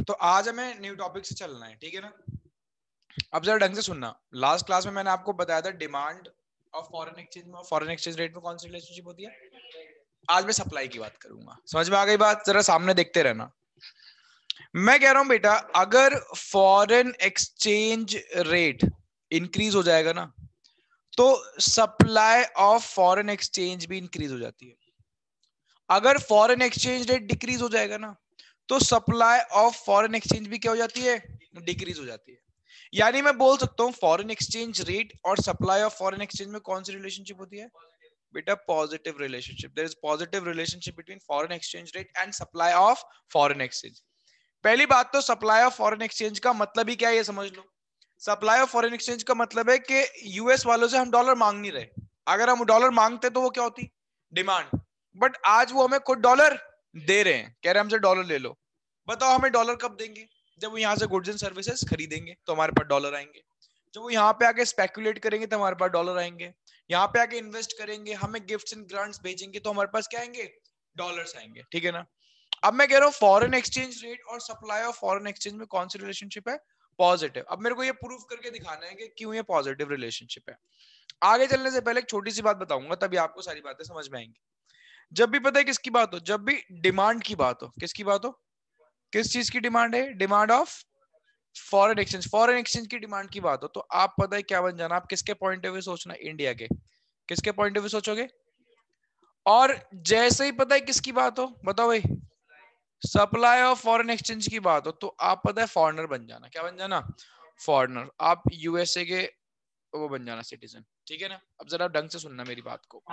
तो आज हमें न्यू टॉपिक से चलना है, ठीक है ना। अब जरा ढंग से सुनना। लास्ट क्लास में मैंने आपको बताया था डिमांड ऑफ फॉरेन एक्सचेंज में और फॉरेन एक्सचेंज रेट में कौन सी रिलेशनशिप होती है। आज मैं सप्लाई की बात करूंगा। समझ में आ गई बात? जरा सामने देखते रहना। मैं कह रहा हूं बेटा, अगर फॉरेन एक्सचेंज रेट इंक्रीज हो जाएगा ना, तो सप्लाई ऑफ फॉरेन एक्सचेंज भी इंक्रीज हो जाती है। अगर फॉरेन एक्सचेंज रेट डिक्रीज हो जाएगा ना, तो सप्लाई ऑफ फॉरेन एक्सचेंज भी क्या हो जाती है? डिक्रीज हो जाती है। यानी मैं बोल सकता हूं फॉरेन एक्सचेंज रेट और सप्लाई ऑफ फॉरेन एक्सचेंज में कौन सी रिलेशनशिप होती है बेटा? Positive relationship. There is positive relationship between foreign exchange rate and supply of foreign exchange. पहली बात तो सप्लाई ऑफ फॉरेन एक्सचेंज का मतलब ही क्या है ये समझ लो। सप्लाई ऑफ फॉरेन एक्सचेंज का मतलब है कि यूएस वालों से हम डॉलर मांग नहीं रहे। अगर हम डॉलर मांगते तो वो क्या होती? डिमांड। बट आज वो हमें खुद डॉलर दे रहे हैं, कह रहे हैं हमसे डॉलर ले लो। बताओ हमें डॉलर कब देंगे? जब वो यहाँ से गुड्स एंड सर्विसेज खरीदेंगे तो हमारे पास डॉलर आएंगे। जब वो यहाँ पे आके स्पेकुलेट करेंगे तो हमारे पास डॉलर आएंगे। यहाँ पे आके इन्वेस्ट करेंगे, हमें गिफ्ट्स एंड ग्रांट्स भेजेंगे तो हमारे पास क्या आएंगे? डॉलर्स आएंगे, ठीक है ना। अब मैं कह रहा हूँ फॉरेन एक्सचेंज रेट और सप्लाई ऑफ फॉरेन एक्सचेंज में कौन सी रिलेशनशिप है? पॉजिटिव। अब मेरे को ये प्रूव करके दिखाना है कि क्यों ये पॉजिटिव रिलेशनशिप है। आगे चलने से पहले एक छोटी सी बात बताऊंगा, तभी आपको सारी बातें समझ में आएंगी। जब भी पता है किसकी बात हो, जब भी डिमांड की बात हो, किसकी बात हो? किस चीज की डिमांड है? Demand of foreign exchange. Foreign exchange की डिमांड की बात हो तो आप पता है क्या बन जाना? आप किसके पॉइंट ऑफ व्यू सोचना? इंडिया के। किसके पॉइंट ऑफ व्यू सोचोगे? और जैसे ही पता है किसकी बात हो, बताओ भाई, सप्लाई ऑफ फॉरेन एक्सचेंज की बात हो तो आप पता है फॉरेनर बन जाना। क्या बन जाना? फॉरेनर। आप यूएसए के वो बन जाना सिटीजन, ठीक है ना। अब जरा ढंग से सुनना मेरी बात को।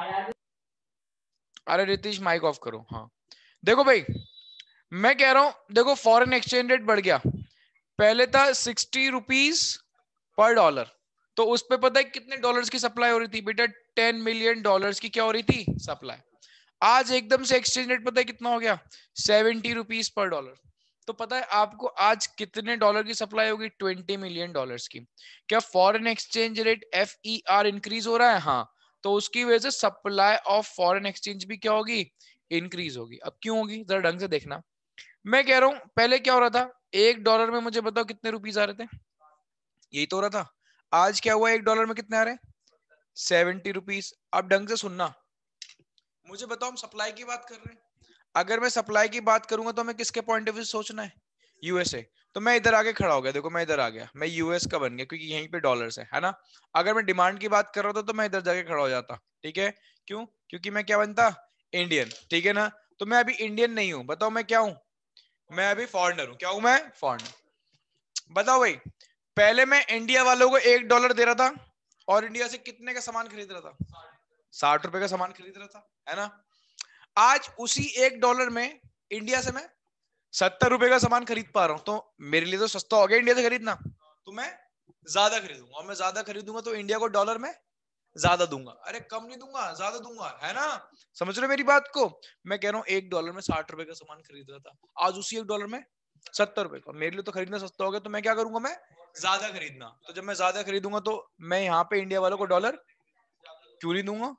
अरे रितीश माइक ऑफ करो। हाँ देखो भाई, मैं कह रहा हूं देखो फॉरेन एक्सचेंज रेट बढ़ गया। पहले था 60 रुपीज पर डॉलर, तो उस पे पता है कितने डॉलर्स की सप्लाई हो रही थी बेटा? 10 मिलियन डॉलर्स की क्या हो रही थी? सप्लाई। आज एकदम से एक्सचेंज रेट पता है कितना हो गया? 70 रुपीज पर डॉलर। तो पता है आपको आज कितने डॉलर की सप्लाई होगी? 20 मिलियन डॉलर्स की। क्या foreign exchange rate FER increase हो रहा है? हाँ। तो उसकी वजह से सप्लाई ऑफ फॉरेन एक्सचेंज भी क्या होगी? इंक्रीज होगी। अब क्यों होगी जरा ढंग से देखना। मैं कह रहा हूं पहले क्या हो रहा था? $1 में मुझे बताओ कितने रुपीज आ रहे थे? यही तो हो रहा था। आज क्या हुआ? $1 में कितने आ रहे हैं? 70 रुपीज। अब ढंग से सुनना, मुझे बताओ हम सप्लाई की बात कर रहे हैं। अगर मैं सप्लाई की बात करूंगा तो हमें किसके पॉइंट ऑफ व्यू सोचना है? यूएसए। तो मैं इधर आके खड़ा हो गया, देखो मैं इधर आ गया, मैं यूएस का बन गया क्योंकि यहीं पे डॉलर्स है ना। अगर मैं डिमांड की बात कर रहा था तो मैं इधर जाके खड़ा हो जाता, ठीक है। क्यों? क्योंकि मैं क्या बनता? इंडियन, ठीक है ना। तो मैं अभी इंडियन नहीं हूं, बताओ मैं क्या हूं? मैं अभी फॉरेनर हूं। क्या हूं मैं? फॉरेनर। बताओ भाई, पहले मैं इंडिया वालों को $1 दे रहा था और इंडिया से कितने का सामान खरीद रहा था? 60 रुपए का सामान खरीद रहा था, है ना। आज उसी $1 में इंडिया से मैं 70 रुपए का सामान खरीद पा रहा हूं, तो मेरे लिए तो सस्ता हो गया इंडिया से खरीदना। तो मैं ज्यादा खरीदूंगा, और मैं ज्यादा खरीदूंगा तो इंडिया को डॉलर में ज्यादा दूंगा। अरे कम नहीं दूंगा, ज्यादा दूंगा, है ना। समझ रहे हो मेरी बात को? मैं कह रहा हूँ $1 में 60 रुपए का सामान खरीद रहा था, आज उसी $1 में 70 रुपए का। मेरे लिए तो खरीदना सस्ता हो गया, तो मैं क्या करूंगा? मैं ज्यादा खरीदना। तो जब मैं ज्यादा खरीदूंगा तो मैं यहाँ पे इंडिया वालों को डॉलर क्यों नहीं दूंगा?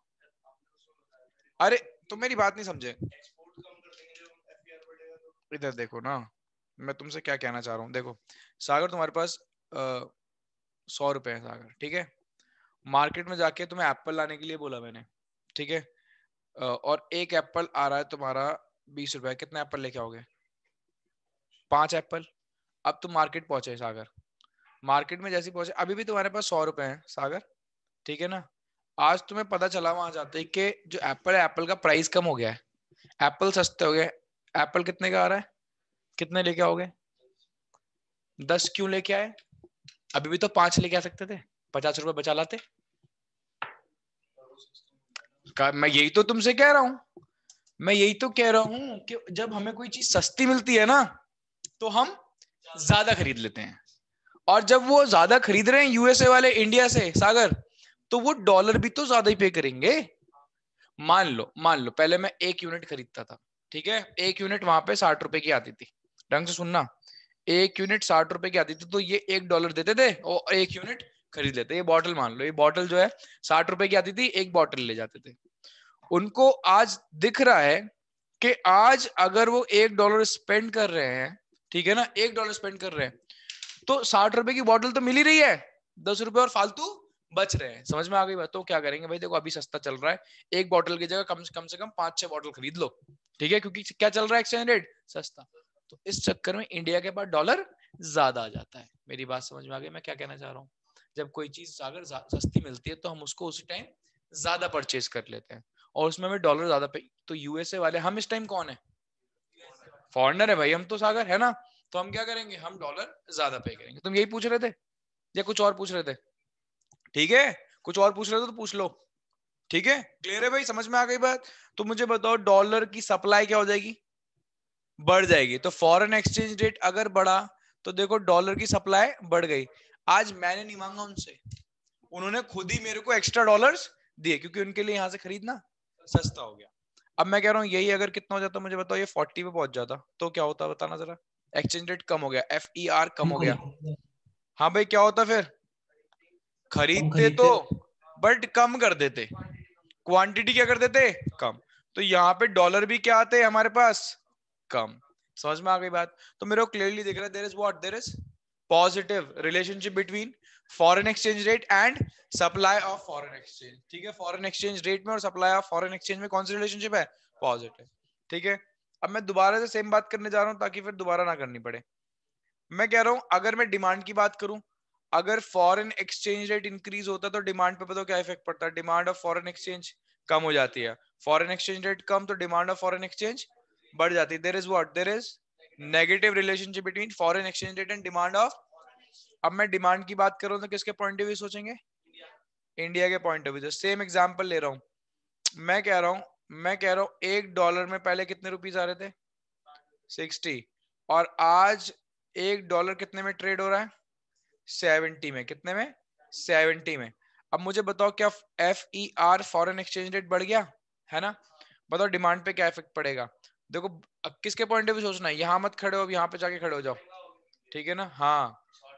अरे तुम मेरी बात नहीं समझे। इधर देखो ना, मैं तुमसे क्या कहना चाह रहा हूँ। देखो सागर, तुम्हारे पास 100 रुपए है सागर, ठीक है। मार्केट में जाके तुम्हें एप्पल लाने के लिए बोला मैंने, ठीक है। और एक एप्पल आ रहा है तुम्हारा 20 रुपए। कितने एप्पल लेके आओगे? 5 एप्पल। अब तुम मार्केट पहुंचे सागर, मार्केट में जैसे पहुंचे, अभी भी तुम्हारे पास 100 रुपए है सागर, ठीक है ना। आज तुम्हें पता चला वहां जाते ही कि जो एप्पल है, एप्पल का प्राइस कम हो गया है, एप्पल सस्ते हो गए। एप्पल कितने का आ रहा है? कितने लेके आओगे? 10 क्यों लेके आए? अभी भी तो 5 लेके आ सकते थे, 50 रुपए बचा लाते। मैं यही तो तुमसे कह रहा हूं, मैं यही तो कह रहा हूं कि जब हमें कोई चीज सस्ती मिलती है ना, तो हम ज्यादा खरीद लेते हैं। और जब वो ज्यादा खरीद रहे हैं यूएसए वाले इंडिया से सागर, तो वो डॉलर भी तो ज्यादा ही पे करेंगे। मान लो पहले मैं 1 यूनिट खरीदता था, ठीक है। 1 यूनिट वहां पे 60 रुपए की आती थी। ढंग से सुनना, 1 यूनिट 60 रुपए की आती थी, तो ये $1 देते थे और 1 यूनिट खरीद लेते। ये बॉटल मान लो, ये बॉटल जो है 60 रुपए की आती थी, एक बॉटल ले जाते थे। उनको आज दिख रहा है कि आज अगर वो $1 स्पेंड कर रहे हैं, ठीक है ना, $1 स्पेंड कर रहे हैं, तो 60 रुपए की बॉटल तो मिल ही रही है, 10 रुपए और फालतू बच रहे हैं। समझ में आ गई बात? तो क्या करेंगे भाई, देखो अभी सस्ता चल रहा है, एक बॉटल की जगह कम से कम 5-6 बॉटल खरीद लो, ठीक है, क्योंकि क्या चल रहा है, एक्सचेंज रेट सस्ता। तो इस चक्कर में इंडिया के पास डॉलर ज्यादा आ जाता है। मेरी बात समझ में आ गई मैं क्या कहना चाह रहा हूँ? जब कोई चीज अगर सस्ती मिलती है तो हम उसको उसी टाइम ज्यादा परचेज कर लेते हैं, और उसमें हमें डॉलर ज्यादा पे। तो यूएसए वाले, हम इस टाइम कौन है, फॉरेनर है भाई हम तो, सागर है ना, तो हम क्या करेंगे, हम डॉलर ज्यादा पे करेंगे। तुम यही पूछ रहे थे या कुछ और पूछ रहे थे? ठीक है, कुछ और पूछ रहे थे तो पूछ लो। ठीक है, क्लियर है भाई, समझ में आ गई बात? तो मुझे बताओ, डॉलर की सप्लाई क्या हो जाएगी, बढ़ जाएगी। तो फॉरेन एक्सचेंज रेट अगर बढ़ा तो देखो डॉलर की सप्लाई बढ़ गई। आज मैंने नहीं मांगा उनसे, उन्होंने खुद ही मेरे को एक्स्ट्रा डॉलर्स दिए, क्योंकि उनके लिए यहां से खरीदना सस्ता हो गया। अब मैं कह रहा हूँ यही अगर कितना हो जाता मुझे बताओ, ये 40 पे पहुंच जाता तो क्या होता, बताना जरा। एक्सचेंज रेट कम हो गया, FER कम हो गया। हाँ भाई, क्या होता फिर, हम खरीदते तो खरीदते। बट कम कर देते, क्वांटिटी क्या कर देते, कम। तो यहाँ पे डॉलर भी क्या आते हैं हमारे पास, कम। समझ में आ गई बात? तो मेरे को क्लियरली दिख रहा है, there is what, there is positive relationship between foreign exchange rate and supply of foreign exchange. ठीक है, फॉरेन एक्सचेंज रेट में और सप्लाई ऑफ फॉरेन एक्सचेंज में कौन सी रिलेशनशिप है, पॉजिटिव। ठीक है, अब मैं दोबारा से सेम बात करने जा रहा हूँ ताकि फिर दोबारा ना करनी पड़े। मैं कह रहा हूं अगर मैं डिमांड की बात करूं, अगर फॉरेन एक्सचेंज रेट इंक्रीज होता है तो डिमांड पे पता क्या इफेक्ट पड़ता है, डिमांड ऑफ फॉरेन एक्सचेंज कम हो जाती है। फॉरेन एक्सचेंज रेट कम तो डिमांड ऑफ फॉरेन एक्सचेंज बढ़ जाती है। There is what, there is negative relationship between foreign exchange rate and demand of. अब मैं डिमांड की बात करूं तो किसके पॉइंट ऑफ व्यू सोचेंगे, इंडिया के पॉइंट ऑफ व्यू से। सेम एग्जांपल ले रहा हूं, मैं कह रहा हूं $1 में पहले कितने रुपीस आ रहे थे, 60, और आज $1 कितने में ट्रेड हो रहा है, 70 में। कितने में, 70 में। अब मुझे बताओ क्या FER फॉरेन एक्सचेंज रेट बढ़ गया, है ना? बताओ डिमांड पे क्या इफेक्ट पड़ेगा। देखो अब किसके पॉइंट ऑफ व्यू सोचना है, यहां मत खड़े हो, अब यहाँ पे जाके खड़े हो जाओ, ठीक है ना? हाँ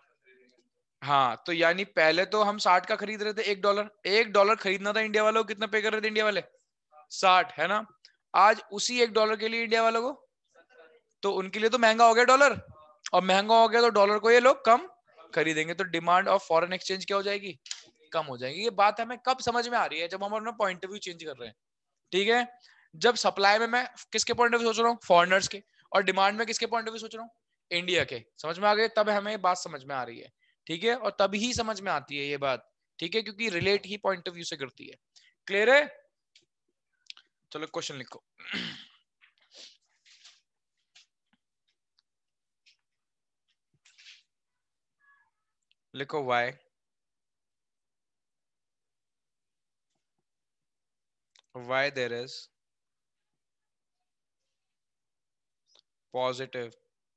हाँ, तो यानी पहले तो हम 60 का खरीद रहे थे, $1 खरीदना था इंडिया वालों को, कितना पे कर रहे थे इंडिया वाले, 60, है ना? आज उसी $1 के लिए इंडिया वालों को, तो उनके लिए तो महंगा हो गया डॉलर, और महंगा हो गया तो डॉलर को ये लोग कम खरीदेंगे, तो डिमांड ऑफ फॉरेन एक्सचेंज क्या हो जाएगी, कम हो जाएगी। ये बात हमें कब समझ में आ रही है, जब हम अपना पॉइंट ऑफ व्यू चेंज कर रहे हैं। ठीक है, जब सप्लाई में मैं किसके पॉइंट ऑफ व्यू सोच रहा हूँ, फॉरेनर्स के, और डिमांड में किसके पॉइंट ऑफ व्यू सोच रहा हूँ, इंडिया के। समझ में आ गए? तब हमें बात समझ में आ रही है। ठीक है, और तभी समझ में आती है ये बात। ठीक है, क्योंकि रिलेट ही पॉइंट ऑफ व्यू से करती है। क्लियर है? चलो क्वेश्चन लिखो। लिखो why there is positive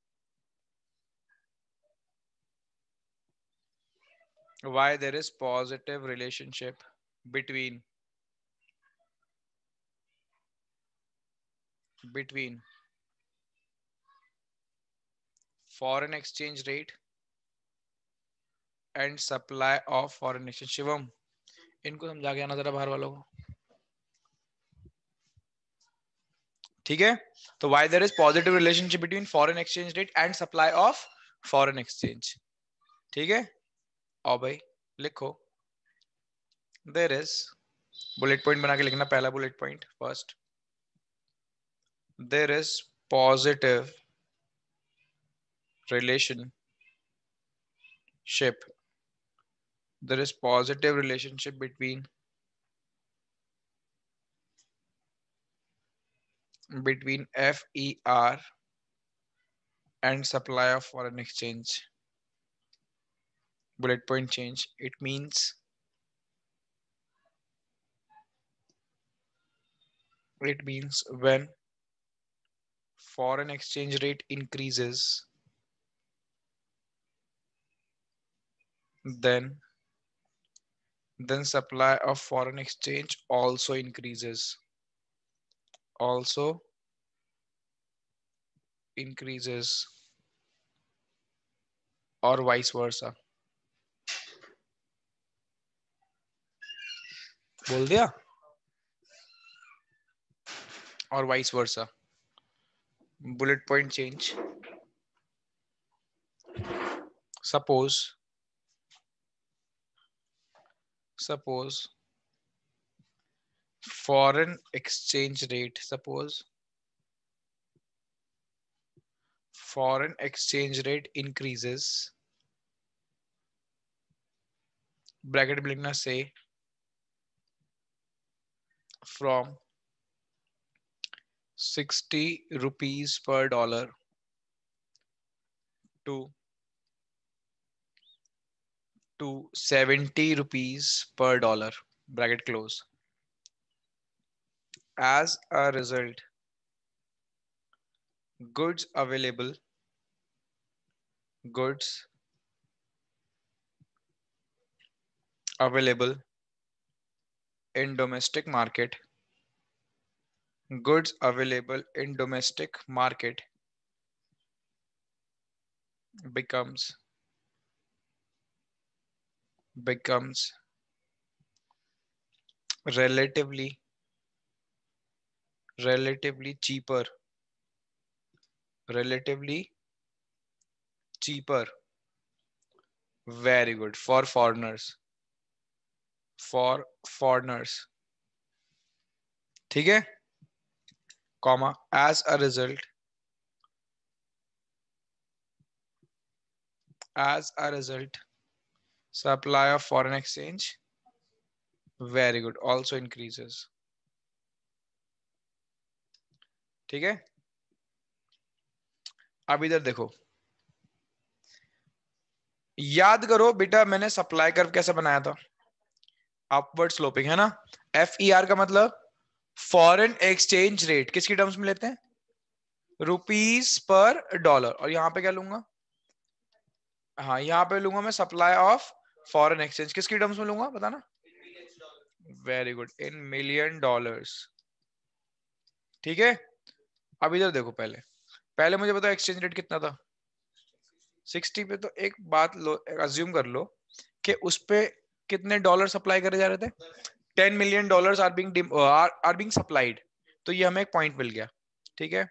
why there is positive relationship between foreign exchange rate and supply of foreign exchange। Shivam, इनको समझा के आना जरा बाहर वालों को। ठीक है, तो why there is positive relationship between foreign exchange rate and supply of foreign exchange। ठीक है, आओ भाई लिखो। there is, बुलेट पॉइंट बना के लिखना, पहला bullet point first, there is positive relationship, there is positive relationship between FER and supply of foreign exchange। Bullet point change, it means when foreign exchange rate increases, then supply of foreign exchange also increases, also increases, or vice versa। बोल दिया? और vice versa। bullet point change, suppose foreign exchange rate increases, bracket में लिखना से from 60 rupees per dollar to 70 rupees per dollar, bracket close. As a result, goods available in domestic market becomes relatively cheaper very good for foreigners ठीक है, comma as a result supply of foreign exchange very good also increases. ठीक है, अब इधर देखो, याद करो बेटा मैंने सप्लाई कर्व कैसे बनाया था, अपवर्ड स्लोपिंग है ना। FER का मतलब फॉरेन एक्सचेंज रेट किसकी टर्म्स में लेते हैं, रुपीस पर डॉलर, और यहां पे क्या लूंगा, हाँ यहां पे लूंगा मैं सप्लाई ऑफ फॉरेन एक्सचेंज किसकी टर्म्स में लूंगा बताना, very good in million dollars. ठीक है, अब इधर देखो, पहले मुझे बताओ एक्सचेंज रेट कितना था 60 पे, तो एक बात लो, अज्यूम कर लो कि उस पे कितने डॉलर सप्लाई करे जा रहे थे, 10 million dollars are being supplied, तो ये हमें एक पॉइंट मिल गया। ठीक है,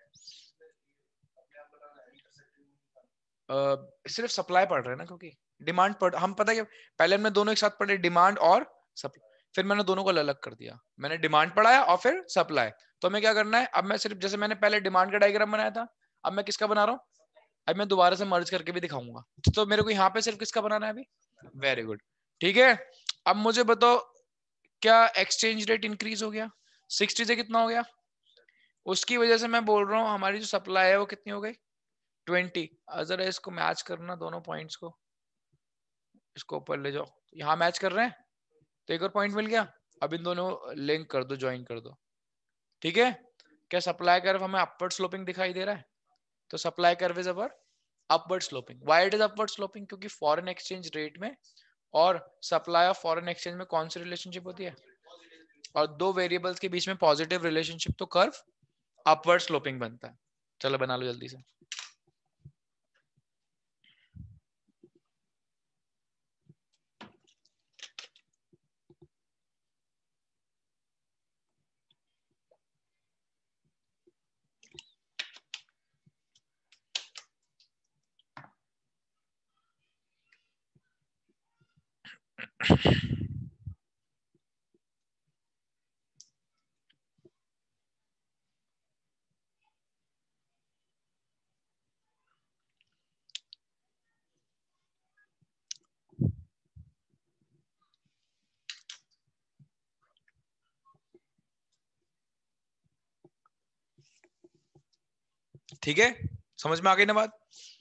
सिर्फ सप्लाई पढ़ रहे हैं ना, क्योंकि डिमांड पढ़, हम पता है पहले हमने दोनों एक साथ पढ़े, डिमांड और सप्लाई, फिर मैंने दोनों को अलग कर दिया, मैंने डिमांड पढ़ाया और फिर सप्लाई। तो हमें क्या करना है, अब मैं सिर्फ जैसे मैंने पहले डिमांड का डायग्राम बनाया था, अब मैं किसका बना रहा हूँ, अब मैं दोबारा से मर्ज करके भी दिखाऊंगा, तो मेरे को यहाँ पे सिर्फ किसका बनाना है अभी, वेरी गुड। ठीक है, अब मुझे बताओ क्या एक्सचेंज रेट इंक्रीज हो गया, 60 से कितना हो गया, उसकी वजह से मैं बोल रहा हूँ हमारी जो सप्लाई है वो कितनी हो गई 20। अगर इसको मैच करना दोनों पॉइंट्स को, इसको ऊपर ले जाओ, यहाँ मैच कर रहे हैं तो एक और पॉइंट मिल गया, अब इन दोनों लिंक कर दो, ज्वाइन कर दो। ठीक है, क्या सप्लाई कर्व हमें अपवर्ड स्लोपिंग दिखाई दे रहा है, तो supply curve is our upward sloping. Why it is upward sloping, क्योंकि फॉरेन एक्सचेंज रेट में और सप्लाई ऑफ फॉरेन एक्सचेंज में कौन सी रिलेशनशिप होती है, और दो वेरिएबल्स के बीच में पॉजिटिव रिलेशनशिप, तो कर्व अपवर्ड स्लोपिंग बनता है। चलो बना लो जल्दी से। ठीक है, समझ में आ गई ना बात।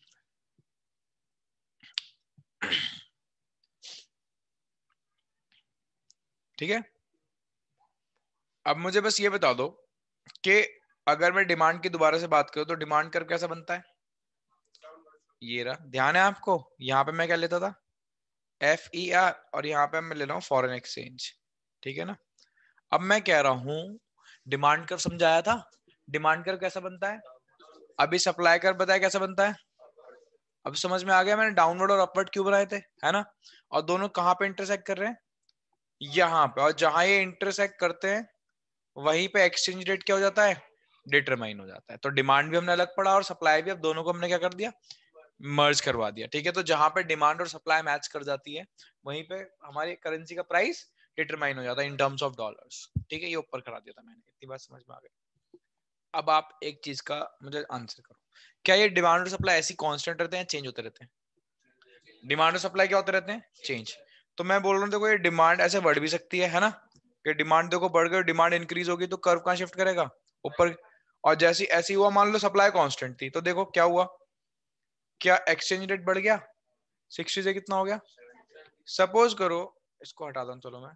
ठीक है, अब मुझे बस ये बता दो कि अगर मैं डिमांड की दोबारा से बात करूं तो डिमांड कर्व कैसा बनता है, ये रहा, ध्यान है आपको, यहाँ पे मैं क्या लेता था FER, और यहाँ पे मैं ले रहा हूँ फॉरेन एक्सचेंज। ठीक है ना, अब मैं कह रहा हूँ डिमांड कर्व समझाया था, डिमांड कर्व कैसा बनता है, अभी सप्लाई कर्व बताया कैसा बनता है, अब समझ में आ गया मैंने डाउनवर्ड और अपवर्ड क्यों बनाए थे, है ना, और दोनों कहाँ पे इंटरसेक्ट कर रहे हैं, यहाँ पे, और जहां ये इंटरसेक्ट करते हैं वहीं पे एक्सचेंज रेट क्या हो जाता है, डिटरमाइन हो जाता है। तो डिमांड भी हमने अलग पढ़ा और सप्लाई भी, अब दोनों को हमने क्या कर दिया मर्ज करवा दिया, ठीक है। तो जहां पे डिमांड और सप्लाई मैच कर जाती है वहीं पे हमारी करेंसी का प्राइस डिटरमाइन हो जाता है इन टर्म्स ऑफ डॉलर्स, ठीक है। ये ऊपर करा दिया था मैंने, इतनी बात समझ में आ गई। अब आप एक चीज का मुझे आंसर करो, क्या ये डिमांड और सप्लाई ऐसी कांस्टेंट रहते हैं, चेंज होते रहते हैं? डिमांड और सप्लाई क्या होते रहते हैं? चेंज। तो मैं बोल रहा हूँ देखो, ये डिमांड ऐसे बढ़ भी सकती है ना, कि डिमांड देखो बढ़ गई, डिमांड इंक्रीज होगी तो कर्व कहाँ शिफ्ट करेगा? ऊपर। और जैसी ऐसी हुआ, मान लो सप्लाई कांस्टेंट थी, तो देखो क्या हुआ, क्या एक्सचेंज रेट बढ़ गया? 60 से कितना हो गया? सपोज करो, इसको हटा दूं, चलो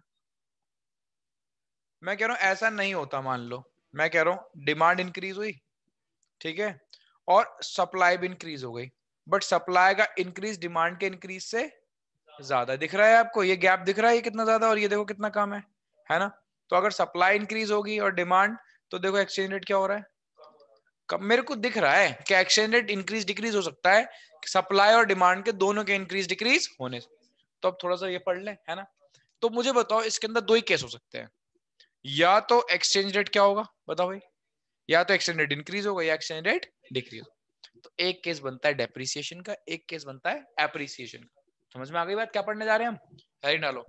मैं कह रहा हूं ऐसा नहीं होता, मान लो मैं कह रहा हूं डिमांड इंक्रीज हुई, ठीक है, और सप्लाई भी इंक्रीज हो गई, बट सप्लाई का इंक्रीज डिमांड के इंक्रीज से ज्यादा दिख रहा है आपको, ये गैप दिख रहा है, ये कितना ज्यादा, और ये देखो कितना कम है ना। तो अगर सप्लाई इंक्रीज होगी और डिमांड, तो देखो एक्सचेंज रेट क्या हो रहा है, कब मेरे को दिख रहा है कि एक्सचेंज रेट इंक्रीज डिक्रीज हो सकता है सप्लाई और डिमांड के दोनों के इंक्रीज डिक्रीज होने से। तो अब थोड़ा सा ये पढ़ ले, है ना। तो मुझे बताओ, इसके अंदर दो ही केस हो सकते हैं, या तो एक्सचेंज रेट क्या होगा बताओ भाई, या तो एक्सचेंज रेट इंक्रीज होगा या एक्सचेंज रेट डिक्रीज। तो एक केस बनता है डेप्रिसिएशन का, एक केस बनता है एप्रिसिएशन का। समझ में आ गई बात, क्या पढ़ने जा रहे हैं हम? है ही डालो।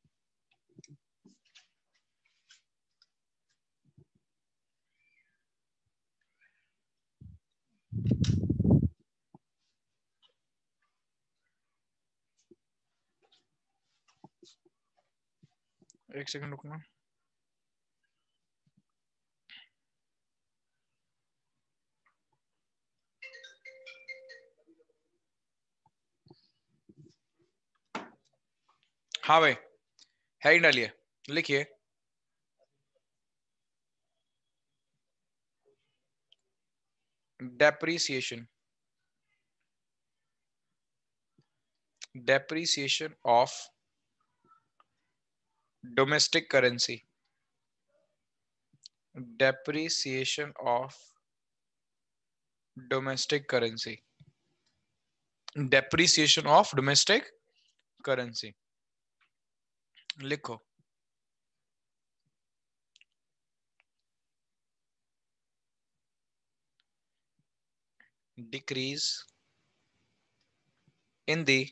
एक सेकंड रुकना। हाँ भाई, है ही डालिए, लिखिए। Depreciation, depreciation of domestic currency, depreciation of domestic currency, depreciation of domestic currency, लिखो। decrease in the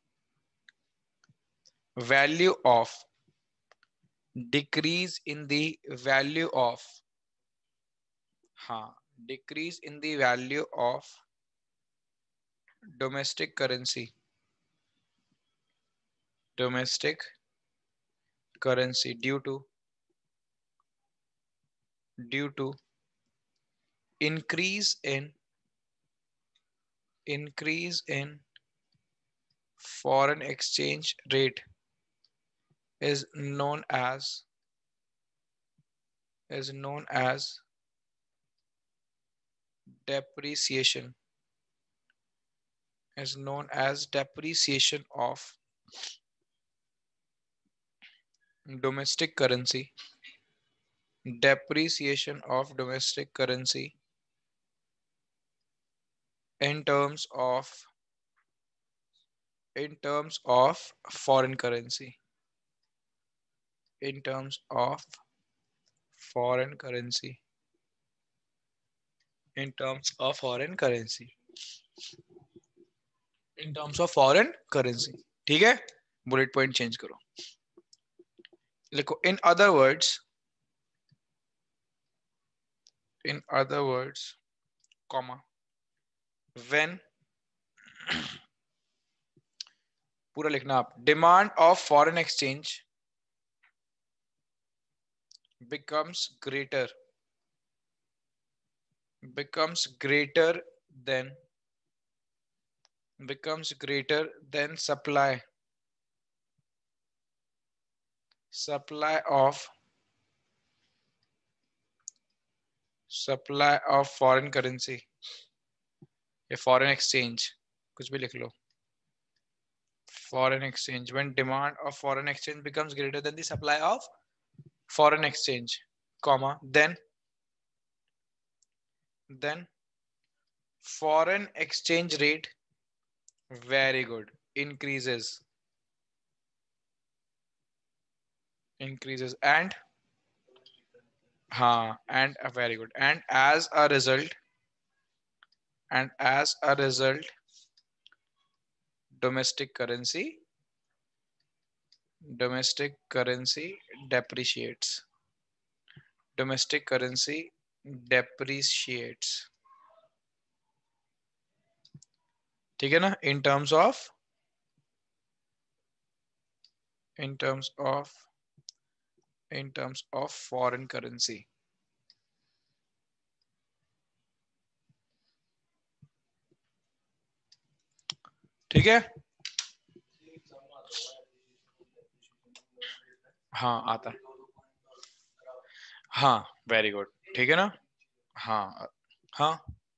value of, decrease in the value of, हाँ, decrease in the value of domestic currency, domestic currency due to increase in foreign exchange rate is known as depreciation, is known as depreciation of domestic currency, depreciation of domestic currency in terms of foreign currency, in terms of foreign currency, in terms of foreign currency, in terms of foreign currency, ठीक है। Bullet point change करो, लिखो in other words comma, when पूरा लिखना आप, demand of foreign exchange becomes greater than supply of foreign currency या foreign exchange, कुछ भी लिख लो। foreign exchange, when demand of foreign exchange becomes greater than the supply of foreign exchange, comma, then foreign exchange rate, very good, increases and very good, and as a result domestic currency depreciates, domestic currency depreciates, ठीक है ना, in terms of foreign currency. ठीक है, हाँ आता है, हाँ very good, ठीक है ना, हाँ हाँ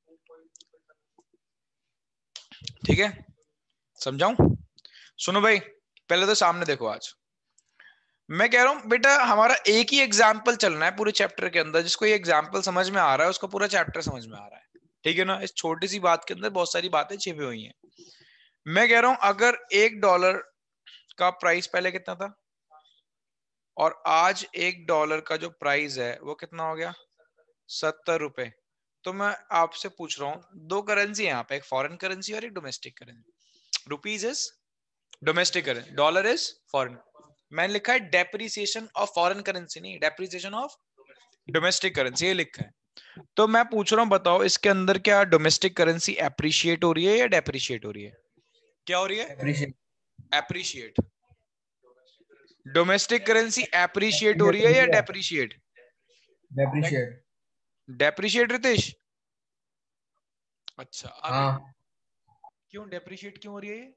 ठीक है, समझाऊं? सुनो भाई, पहले तो सामने देखो। आज मैं कह रहा हूं बेटा, हमारा एक ही एग्जाम्पल चलना है पूरे चैप्टर के अंदर। जिसको ये एग्जाम्पल समझ में आ रहा है उसको पूरा चैप्टर समझ में आ रहा है, ठीक है ना। इस छोटी सी बात के अंदर बहुत सारी बातें छिपी हुई हैं। मैं कह रहा हूं अगर $1 का प्राइस पहले कितना था और आज $1 का जो प्राइस है वो कितना हो गया, 70 रुपए। तो मैं आपसे पूछ रहा हूं, दो करेंसी है यहाँ पे, एक फॉरेन करेंसी और एक domestic currency. Rupees is domestic currency, dollar is foreign. मैंने लिखा है डेप्रिसिएशन ऑफ फॉरेन करेंसी, नहीं डेप्रिसिएशन ऑफ डोमेस्टिक करेंसी, ये लिखा है। तो मैं पूछ रहा हूं, बताओ इसके अंदर क्या डोमेस्टिक करेंसी एप्रिशिएट हो रही है या डेप्रिशिएट हो रही है? क्या हो रही है? Appreciate appreciate. Domestic currency appreciate हो रही है या डेप्रिशिएट? डेप्रिशिएट। डेप्रिशिएट रितेश? अच्छा, अब हाँ क्यों डेप्रिशिएट क्यों हो रही है ये?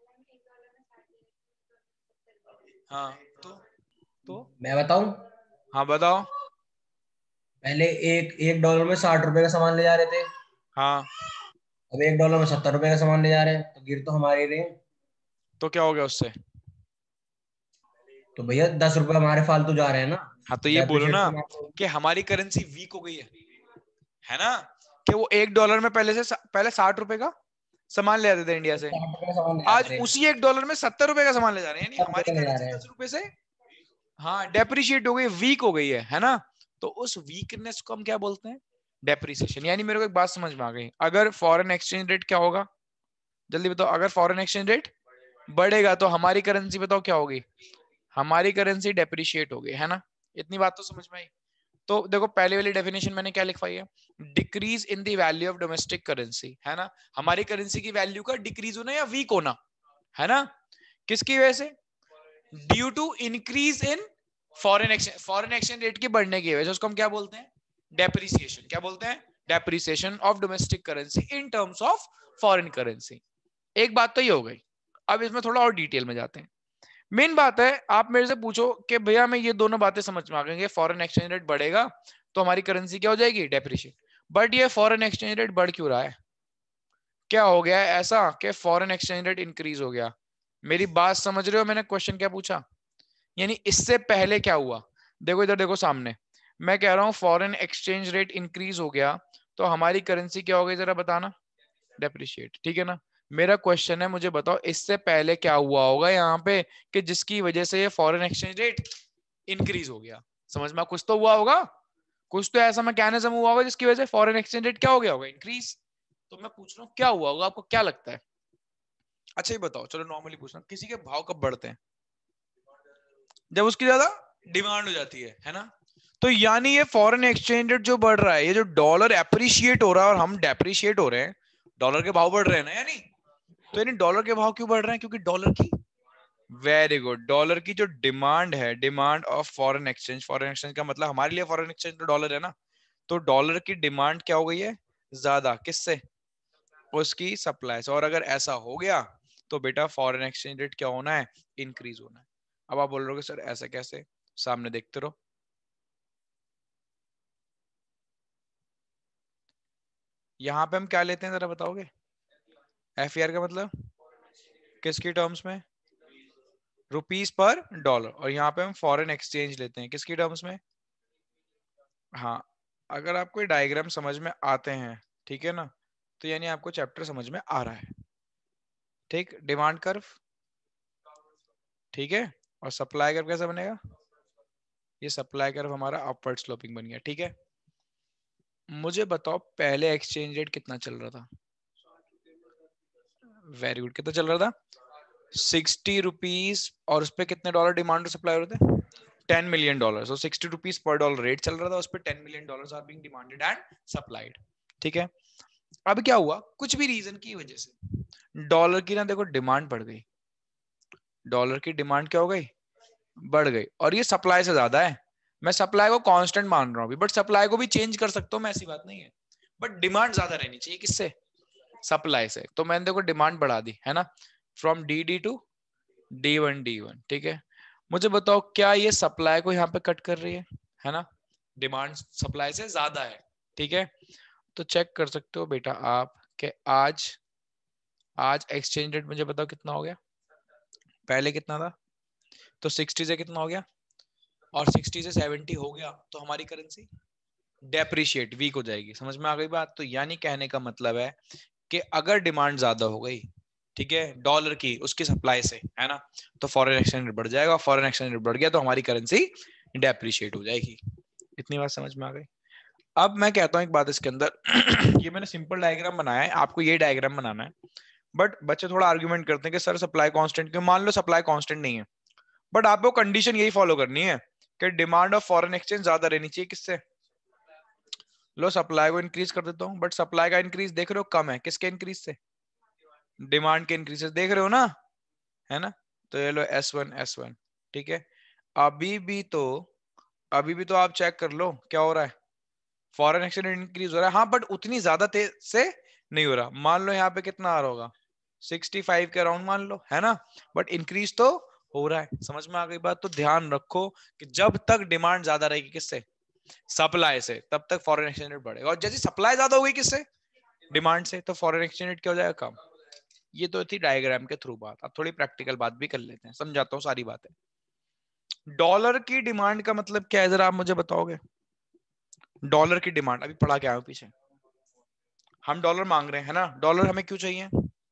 हाँ तो मैं बताऊं, हाँ बताओ। पहले एक $1 में 60 रुपए का सामान ले जा रहे थे, हाँ अब $1 में 70 रुपए का सामान ले जा रहे हैं, तो गिर तो हमारे रहे। तो क्या हो गया उससे? तो भैया 10 रुपए हमारे फालतू जा रहे हैं ना। हाँ तो ये बोलो डेप्रिशिएट ना तो हमारे। कि हमारी करेंसी वीक हो गई है ना, कि वो $1 में पहले 60 रुपए का सामान ले आते थे इंडिया से, 60 रुपए का सामान ले आज जाते थे, उसी $1 में 70 रुपए का सामान ले जा रहे हैं, यानी 70 हमारी रुपए ले जा करेंसी रहे हैं। 10 रुपए से हाँ डेप्रिशिएट हो गई, वीक हो गई है ना। तो उस वीकनेस को हम क्या बोलते हैं? डेप्रिसिएशन। यानी मेरे को एक बात समझ में आ गई, अगर फॉरेन एक्सचेंज रेट क्या होगा, जल्दी बताओ। अगर फॉरेन एक्सचेंज रेट बढ़ेगा तो हमारी करेंसी बताओ क्या होगी? हमारी करेंसी डेप्रिशिएट होगी, है ना। इतनी बात तो समझ में आई। तो देखो पहले वाली डेफिनेशन मैंने क्या लिखवाई है, decrease in the value of domestic currency, है ना। हमारी करेंसी की वैल्यू का डिक्रीज होना या वीक होना, है ना। किसकी वजह से? Due to increase in foreign exchange rate के बढ़ने की वजह से, उसको हम क्या बोलते हैं? डेप्रिसिएशन। क्या बोलते हैं? Depreciation of domestic currency in terms of foreign currency. एक बात तो ये हो गई। अब इसमें थोड़ा और डिटेल में जाते हैं। मेन बात है, आप मेरे से पूछो कि भैया मैं ये दोनों बातें समझ में आ गई, फॉरेन एक्सचेंज रेट बढ़ेगा तो हमारी करेंसी क्या हो जाएगी? डेप्रिशिएट। बट ये फॉरेन एक्सचेंज रेट बढ़ क्यों रहा है? क्या हो गया है ऐसा कि फॉरेन एक्सचेंज रेट इंक्रीज हो गया? मेरी बात समझ रहे हो? मैंने क्वेश्चन क्या पूछा? यानी इससे पहले क्या हुआ? देखो इधर देखो सामने, मैं कह रहा हूं फॉरेन एक्सचेंज रेट इंक्रीज हो गया तो हमारी करेंसी क्या हो गई, जरा बताना। डेप्रिशिएट, ठीक है ना। मेरा क्वेश्चन है, मुझे बताओ इससे पहले क्या हुआ होगा यहाँ पे कि जिसकी वजह से ये फॉरेन एक्सचेंज रेट इंक्रीज हो गया? समझ में कुछ तो हुआ होगा, कुछ तो ऐसा मैकेनिज्म हुआ होगा जिसकी वजह से फॉरेन एक्सचेंज रेट क्या हो गया होगा? इंक्रीज। तो मैं पूछ रहा हूँ क्या हुआ होगा, आपको क्या लगता है? अच्छा ये बताओ, चलो नॉर्मली पूछना, किसी के भाव कब बढ़ते हैं? जब उसकी ज्यादा डिमांड हो जाती है ना। तो यानी ये फॉरेन एक्सचेंज रेट जो बढ़ रहा है, ये जो डॉलर एप्रिशिएट हो रहा है और हम डेप्रिशिएट हो रहे हैं, डॉलर के भाव बढ़ रहे हैं ना, यानी तो यानी डॉलर के भाव क्यों बढ़ रहे हैं? क्योंकि डॉलर की, वेरी गुड, डॉलर की जो डिमांड है, demand of foreign exchange, foreign exchange का मतलब हमारे लिए फॉरेन एक्सचेंज तो डॉलर है ना। तो डॉलर की डिमांड क्या हो गई है? ज्यादा। किससे? उसकी सप्लाई से। और अगर ऐसा हो गया तो बेटा फॉरेन एक्सचेंज रेट क्या होना है? इंक्रीज होना है। अब आप बोल रहे हो सर ऐसा कैसे? सामने देखते रहो। यहां पे हम क्या लेते हैं जरा बताओगे? FER का मतलब किसकी टर्म्स में? रुपीस पर डॉलर। और यहाँ पे हम फॉरेन एक्सचेंज लेते हैं किसकी टर्म्स में? हाँ, अगर आपको ये डायग्राम समझ में आते हैं, ठीक है ना, तो यानी आपको चैप्टर समझ में आ रहा है। ठीक, डिमांड कर्व, ठीक है। और सप्लाई कर्व कैसा बनेगा? ये सप्लाई कर्व हमारा अपवर्ड स्लोपिंग बन गया, ठीक है। मुझे बताओ पहले एक्सचेंज रेट कितना चल रहा था? वेरी गुड, कितना चल रहा था? ₹60 और उस पर कितने डॉलर डिमांड और सप्लाई हो रहे थे? $10 million. So ₹60 per dollar rate चल रहा था, उस पर $10 million are being demanded and supplied. ठीक है. अब क्या हुआ, कुछ भी रीजन की वजह से डॉलर की ना देखो डिमांड बढ़ गई. डॉलर की डिमांड क्या हो गई? बढ़ गई. और ये सप्लाई से ज्यादा है. मैं सप्लाई को कांस्टेंट मान रहा हूँ, बट सप्लाई को भी चेंज कर सकता हूँ मैं, ऐसी बात नहीं है. बट डिमांड ज्यादा रहनी चाहिए किससे? सप्लाई से. तो मैंने देखो डिमांड बढ़ा दी है ना, फ्रॉम डी टू D1. ठीक है. मुझे बताओ क्या ये सप्लाई को यहाँ पे कट कर रही है ना? डिमांड सप्लाई से ज्यादा है. ठीक है. तो चेक कर सकते हो बेटा आप कि आज एक्सचेंज रेट मुझे बताओ कितना हो गया. पहले कितना था? तो 60 से कितना हो गया? और 60 से 70 हो गया, तो हमारी करेंसी डेप्रिशिएट, वीक हो जाएगी. समझ में आ गई बात? तो यानी कहने का मतलब है कि अगर डिमांड ज्यादा हो गई, ठीक है, डॉलर की उसकी सप्लाई से, है ना, तो फॉरेन एक्सचेंज रेट बढ़ जाएगा. फॉरेन एक्सचेंज रेट बढ़ गया तो हमारी करेंसी डेप्रिशिएट हो जाएगी. इतनी बात समझ में आ गई? अब मैं कहता हूँ एक बात इसके अंदर ये मैंने सिंपल डायग्राम बनाया है, आपको ये डायग्राम बनाना है. बट बच्चे थोड़ा आर्ग्यूमेंट करते हैं कि सर सप्लाई कांस्टेंट क्यों? मान लो सप्लाई कांस्टेंट नहीं है, बट आपको कंडीशन यही फॉलो करनी है कि डिमांड ऑफ फॉरेन एक्सचेंज ज्यादा रहनी चाहिए. किससे? लो सप्लाई को इंक्रीज कर देता हूँ, बट सप्लाई का इंक्रीज देख रहे हो कम है. किसके इंक्रीज से? डिमांड के इंक्रीज देख रहे हो ना, है ना? तो ये लो S1. ठीक है. अभी भी तो आप चेक कर लो क्या हो रहा है. फॉरेन एक्सचेंज इंक्रीज हो रहा है, हाँ, बट उतनी ज्यादा तेज से नहीं हो रहा. मान लो यहाँ पे कितना आ रहा होगा, 65 के अराउंड मान लो, है ना, बट इंक्रीज तो हो रहा है. समझ में आ गई बात? तो ध्यान रखो कि जब तक डिमांड ज्यादा रहेगी किससे? सप्लाई से, तब तक फॉरेन एक्सचेंज रेट बढ़ेगा. और जैसे सप्लाई ज्यादा हो गई किससे? डिमांड से, तो फॉरेन एक्सचेंज रेट क्या हो जाएगा? कम. ये तो थी डायग्राम के थ्रू बात. अब थोड़ी प्रैक्टिकल बात भी कर लेते हैं, समझाता हूँ सारी बातें. डॉलर की डिमांड का मतलब क्या है, जरा आप मुझे बताओगे? डॉलर की डिमांड अभी पढ़ा के आए हो पीछे. हम डॉलर मांग रहे हैं, है ना? डॉलर हमें क्यों चाहिए?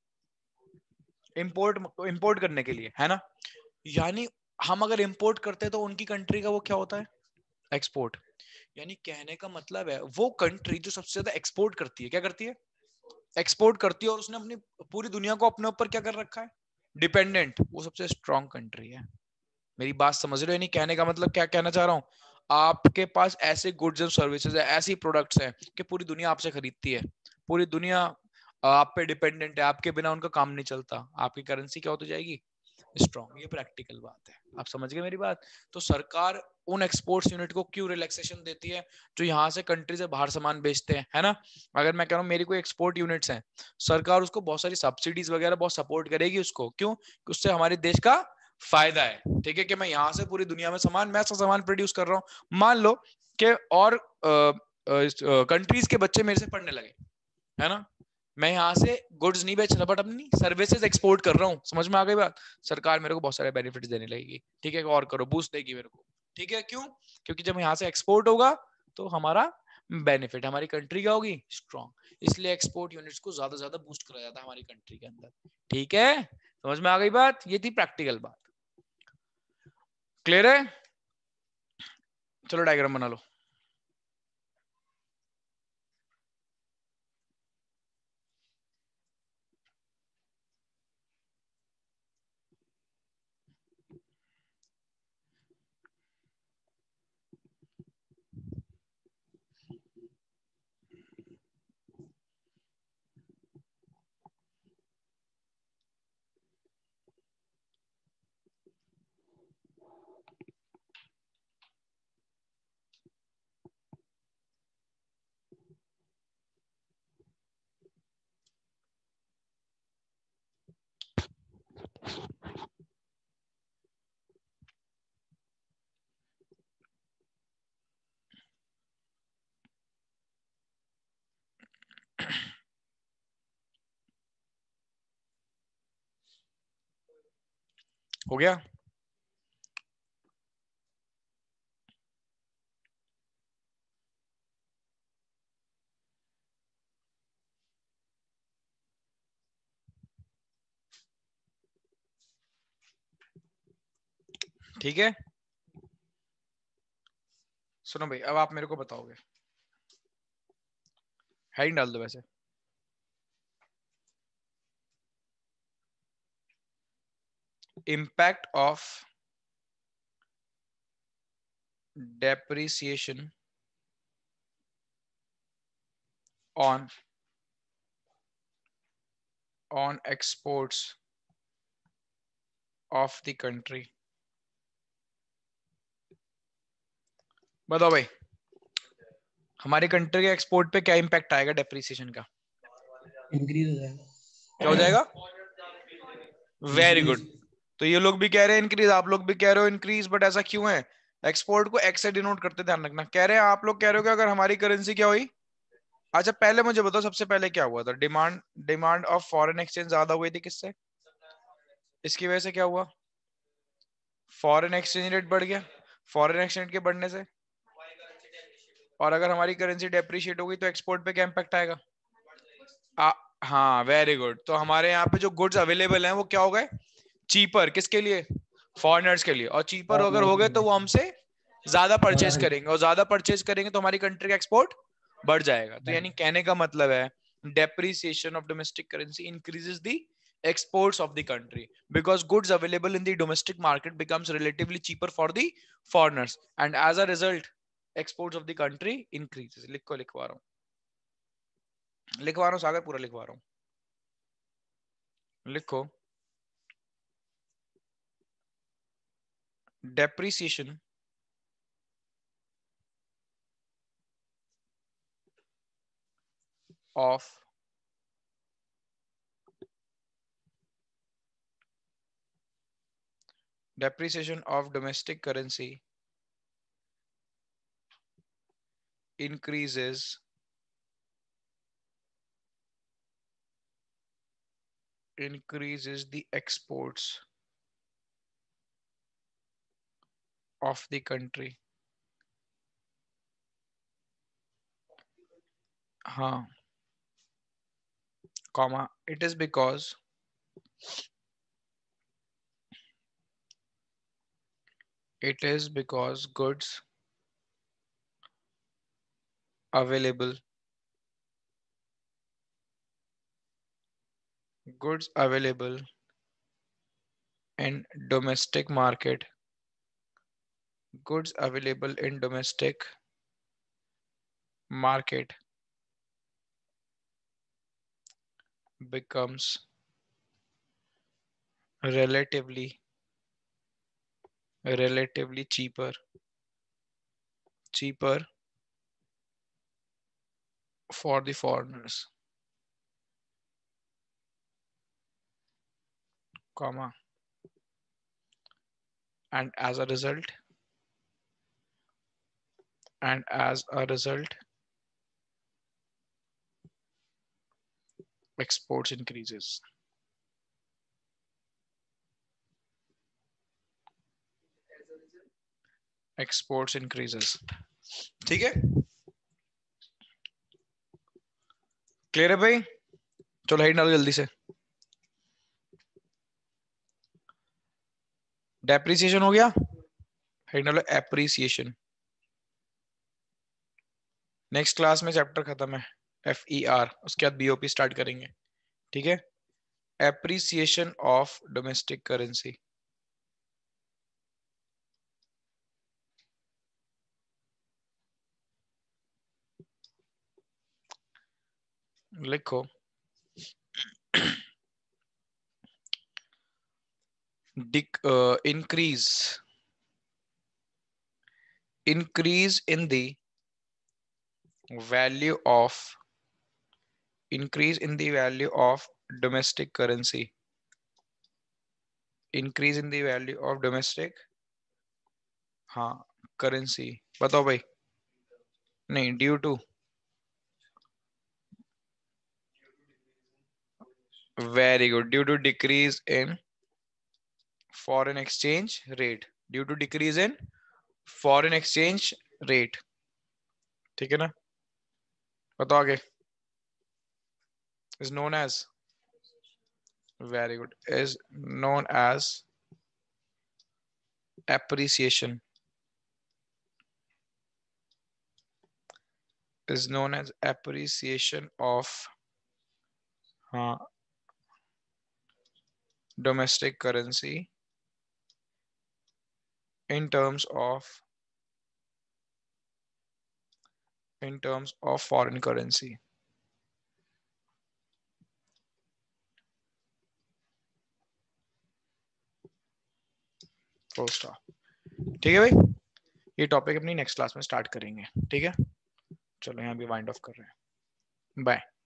इंपोर्ट करने के लिए, है ना? यानी हम अगर इंपोर्ट करते हैं तो उनकी कंट्री का वो क्या होता है? एक्सपोर्ट. यानी कहने का मतलब है वो कंट्री जो सबसे ज्यादा एक्सपोर्ट करती है, क्या करती है? एक्सपोर्ट करती है. और उसने अपनी पूरी दुनिया को अपने ऊपर क्या कर रखा है? डिपेंडेंट. वो सबसे स्ट्रॉन्ग कंट्री है. मेरी बात समझ रहे हो? नहीं, कहने का मतलब क्या कहना चाह रहा हूँ, आपके पास ऐसे गुड्स एंड सर्विसेज है, ऐसी प्रोडक्ट्स है कि पूरी दुनिया आपसे खरीदती है. पूरी दुनिया आप पे डिपेंडेंट है, आपके बिना उनका काम नहीं चलता. आपकी करेंसी क्या होती जाएगी? स्ट्रॉन्ग. ये प्रैक्टिकल बात है. आप समझ गए मेरी बात? तो सरकार उन एक्सपोर्ट्स यूनिट को क्यों रिलैक्सेशन देती है जो यहाँ से कंट्री से बाहर सामान बेचते हैं, है ना? अगर मैं कह रहा हूँ मेरी कोई एक्सपोर्ट यूनिट्स हैं, सरकार उसको बहुत सारी सब्सिडीज वगैरह बहुत सपोर्ट करेगी उसको. क्यों? उससे हमारे देश का फायदा है. ठीक है, कि मैं यहाँ से पूरी दुनिया में मैं ऐसा सामान प्रोड्यूस कर रहा हूँ. मान लो कि और कंट्रीज के बच्चे मेरे से पढ़ने लगे, है ना, मैं यहाँ से गुड्स नहीं बेच रहा बट अपनी सर्विसेज एक्सपोर्ट कर रहा हूँ. समझ में आ गई बात? सरकार मेरे को बहुत सारे बेनिफिट्स देने लगेगी. ठीक है, और करो, बूस्ट देगी मेरे को. ठीक है, क्यों? क्योंकि जब यहाँ से एक्सपोर्ट होगा तो हमारा बेनिफिट, हमारी कंट्री क्या होगी? स्ट्रॉन्ग. इसलिए एक्सपोर्ट यूनिट्स को ज्यादा बूस्ट करा जाता है हमारी कंट्री के अंदर. ठीक है, समझ में आ गई बात? ये थी प्रैक्टिकल बात. क्लियर है? चलो डायग्राम बना लो. हो गया? ठीक है, सुनो भाई, अब आप मेरे को बताओगे, हेडिंग डाल दो वैसे. impact of depreciation on exports of the country. बताओ भाई, हमारी कंट्री के एक्सपोर्ट पे क्या इम्पैक्ट आएगा डेप्रिसिएशन का? इंक्रीज हो जाएगा। क्या हो जाएगा? Very good. Increase। तो ये लोग भी कह रहे हैं इंक्रीज, आप लोग भी कह रहे हो इंक्रीज, बट ऐसा क्यों है? एक्सपोर्ट को एक्स से डिनोट करते, ध्यान रखना। कह रहे हैं, आप लोग कह रहे हो कि अगर हमारी करेंसी क्या हुई। अच्छा पहले मुझे बताओ, सबसे पहले क्या हुआ था? डिमांड ऑफ फॉरेन एक्सचेंज ज्यादा हुई थी, किससे? इसकी वजह से क्या हुआ? फॉरेन एक्सचेंज रेट बढ़ गया। फॉरेन एक्सचेंज के बढ़ने से, और अगर हमारी करेंसी डेप्रिशिएट होगी तो एक्सपोर्ट पे क्या इम्पैक्ट आएगा? हाँ वेरी गुड। तो हमारे यहाँ पे जो गुड्स अवेलेबल हैं वो क्या हो गए? चीपर। किसके लिए? फॉरेनर्स के लिए। और चीपर अगर हो गए तो वो हमसे ज्यादा परचेज करेंगे, और ज्यादा परचेज करेंगे तो हमारी कंट्री का एक्सपोर्ट बढ़ जाएगा। तो यानी कहने का मतलब है, depreciation of domestic currency increases the exports of the country because goods available in the domestic market becomes relatively cheaper for the foreigners, and as a result exports of the country increases. लिखवा रहा हूँ सागर, पूरा लिखवा रहा हूँ। लिखो, depreciation of domestic currency increases the exports of the country. हाँ, comma, it is because goods available in domestic market becomes relatively cheaper for the foreigners, comma, and as a result exports increases. ठीक है, clear है भाई? चलो head डालो जल्दी से। Depreciation हो गया, हेड डालो एप्रिसिएशन। नेक्स्ट क्लास में चैप्टर खत्म है, FER, उसके बाद BOP स्टार्ट करेंगे। ठीक है, एप्रिसिएशन ऑफ डोमेस्टिक करेंसी। लिखो, increase in the value of domestic currency, हाँ करेंसी। बताओ भाई, नहीं, due to, very good, due to decrease in foreign exchange rate, ठीक है ना? बताओ आगे। is known as, very good, is known as appreciation of हाँ domestic currency in terms of foreign currency. Full stop. ठीक है भाई, ये टॉपिक अपनी नेक्स्ट क्लास में स्टार्ट करेंगे। ठीक है, चलो यहाँ भी वाइंड ऑफ कर रहे हैं। बाय।